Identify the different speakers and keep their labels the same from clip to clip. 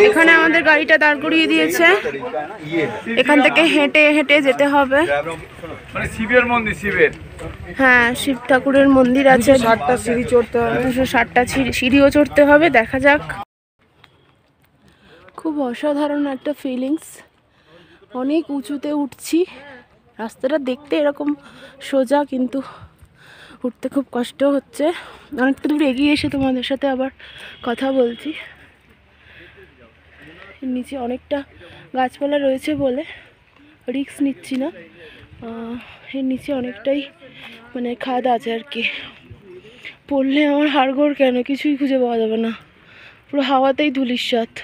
Speaker 1: এখানে আমাদের গাড়িটা দাঁড় করিয়ে দিয়েছে। এখান থেকে হেঁটে হেঁটে যেতে হবে।
Speaker 2: মানে শিবের মন্দির, শিবের,
Speaker 1: হ্যাঁ শিব ঠাকুরের মন্দির আছে।
Speaker 3: 260টা সিঁড়ি চড়তে হবে,
Speaker 1: 260টা সিঁড়িও চড়তে হবে। দেখা যাক। খুব অসাধারণ একটা ফিলিংস। অনেক উঁচুতে উঠছি। রাস্তাটা দেখতে এরকম সোজা, কিন্তু উঠতে খুব কষ্ট হচ্ছে। অনেকটা দূর এগিয়ে এসে তোমাদের সাথে আবার কথা বলছি। নিচে অনেকটা গাছপালা রয়েছে বলে রিস্ক নিচ্ছি না। এর নিচে অনেকটাই মানে খাদ আছে আর কি। পড়লে আমার হাড়গোড় কেন কিছুই খুঁজে পাওয়া যাবে না, পুরো হাওয়াতেই ধূলিসাৎ।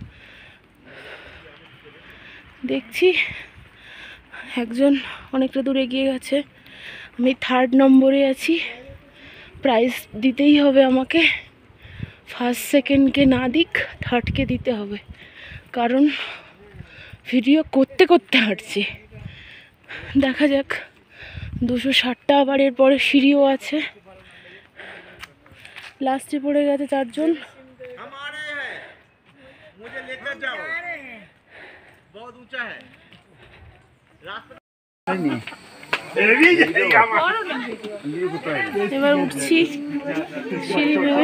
Speaker 1: দেখছি একজন অনেকটা দূর এগিয়ে গেছে, আমি 3rd নম্বরে আছি। প্রাইজ দিতেই হবে আমাকে। 1st 2nd-কে না দিক, 3rd-কে দিতে হবে, কারণ ভিডিও করতে করতে হাঁটছি। দেখা যাক। 260টা আবার এরপরে সিঁড়িও আছে। লাস্টে পড়ে গেছে 4 জন। এবার উঠছি সিঁড়ি বেয়ে।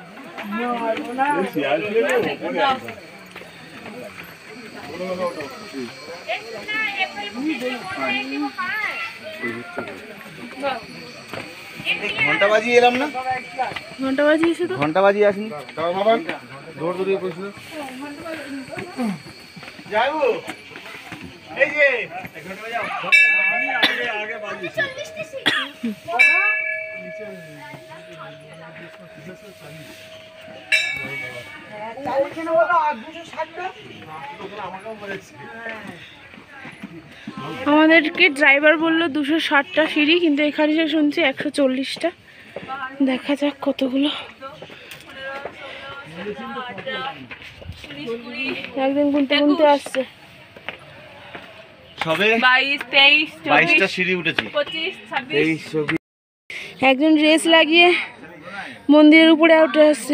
Speaker 2: ঘন্টা বাজিয়ে এলাম না?
Speaker 1: ঘন্টা বাজিয়েছে তো?
Speaker 2: ঘন্টা বাজিয়ে আসিনি। তাও বাবা দৌড় দৌড়িয়ে পড়ছিল। যাইবো এই যে ঘন্টা বাজাও। আমি আগে আগে বাজিয়েছি।
Speaker 1: আমাদেরকে ড্রাইভার বললো 260টা সিঁড়ি, কিন্তু এখানে এসে শুনছি 140টা। দেখা যাক কতগুলো। একদিন গুনতে গুনতে আসছে।
Speaker 2: সবে 22 23 22টা সিঁড়ি উঠেছি। 25 26
Speaker 1: একজন রেস লাগিয়ে মন্দিরের উপরে উঠে আসছে।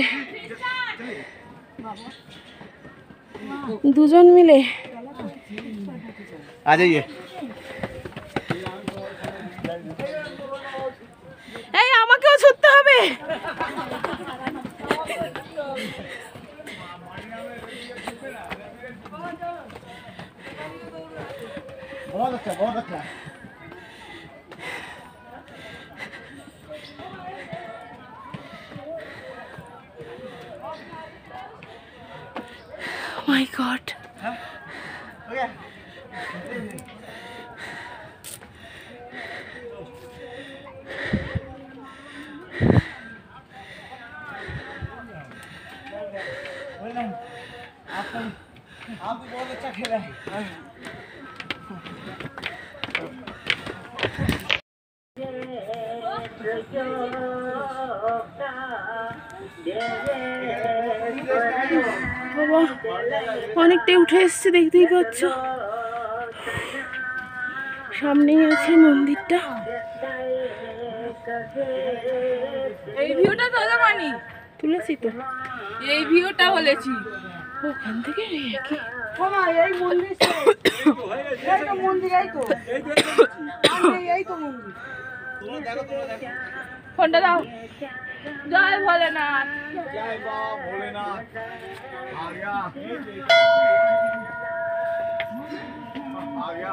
Speaker 1: 2 জন মিলে।
Speaker 2: आ जाइए।
Speaker 1: এই আমাকেও ছুটতে হবে।
Speaker 2: बहुत अच्छा, बहुत अच्छा।
Speaker 1: My God.
Speaker 2: Okay. आप भी बहुत अच्छा खेला है।
Speaker 1: বাবা অনেকটাই উঠে এসছে, দেখতেই পাচ্ছ। সামনেই আছে মন্দিরটা।
Speaker 3: এই ভিউটা তোলা মানি
Speaker 1: তুলেছি তো,
Speaker 3: এই ভিউটা বলেছি।
Speaker 1: ওখান থেকে কি
Speaker 3: এই মন্দির, এই তো মন্দির, এই তো এই তো মন্দির। ফোনটা দাও। জয় ভোলেনাথ।
Speaker 2: जय बाबा भोलेनाथ। आ गया, आ गया,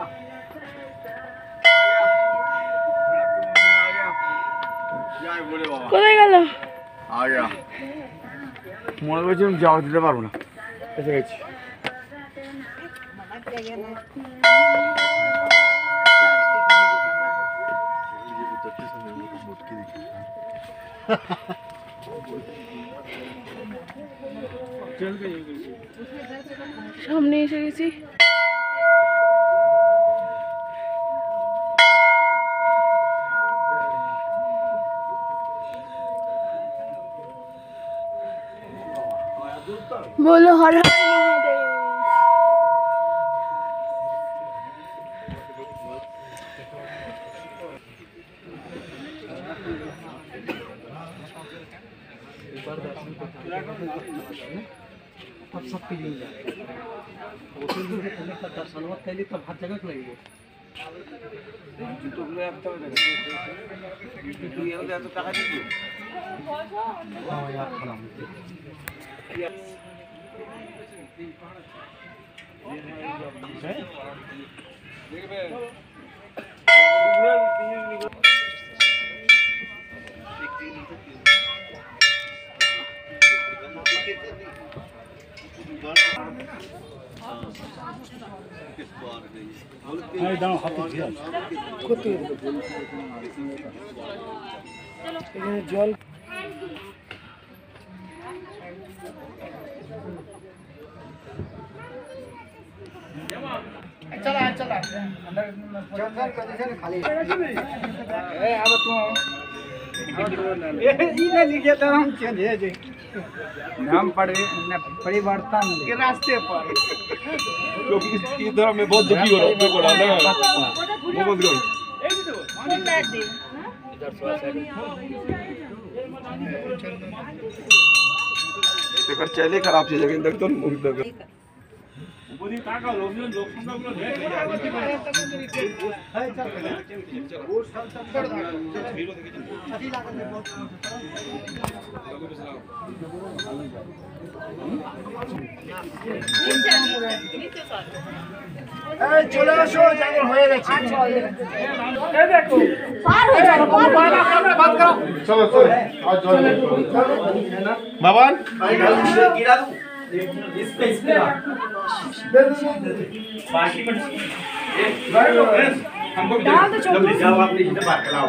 Speaker 2: आ गया। जय भोले बाबा।
Speaker 1: কোথায় গেল?
Speaker 2: आ गया। মনে করছিলাম যাওয়া দিতে পারবো না, এসে গেছি।
Speaker 1: সামনে এসে গেছি। বলো হর হর মহাদেব।
Speaker 2: अब सब पी लेंगे।
Speaker 1: জল
Speaker 3: नाम परिवर्तन के रास्ते पर,
Speaker 2: क्योंकि इस तरह मैं बहुत दुखी हो रहा हूँ, देखो ना वो बंद करो। देखो चले खराब चीज है इधर तो मुझे बोली काका लोग संख्या को চলে আসো জঙ্গল হয়ে গেছে এই দেখো পার হয়ে যাও বাদ করো চলো চলো আর জল বাবান गिरा दूं स्पेस पे पार्टी पर हमको जल्दी जाओ आप इधर बात कराओ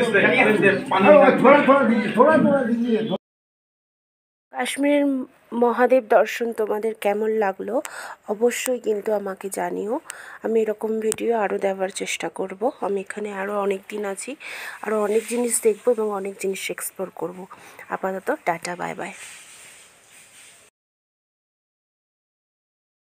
Speaker 2: थोड़ा दीजिए।
Speaker 1: কাশ্মীরের মহাদেব দর্শন তোমাদের কেমন লাগলো অবশ্যই কিন্তু আমাকে জানিও। আমি এরকম ভিডিও আরও দেওয়ার চেষ্টা করব। আমি এখানে আরও অনেক দিন আছি, আরও অনেক জিনিস দেখব এবং অনেক জিনিস এক্সপ্লোর করব। আপাতত টাটা, বাই বাই।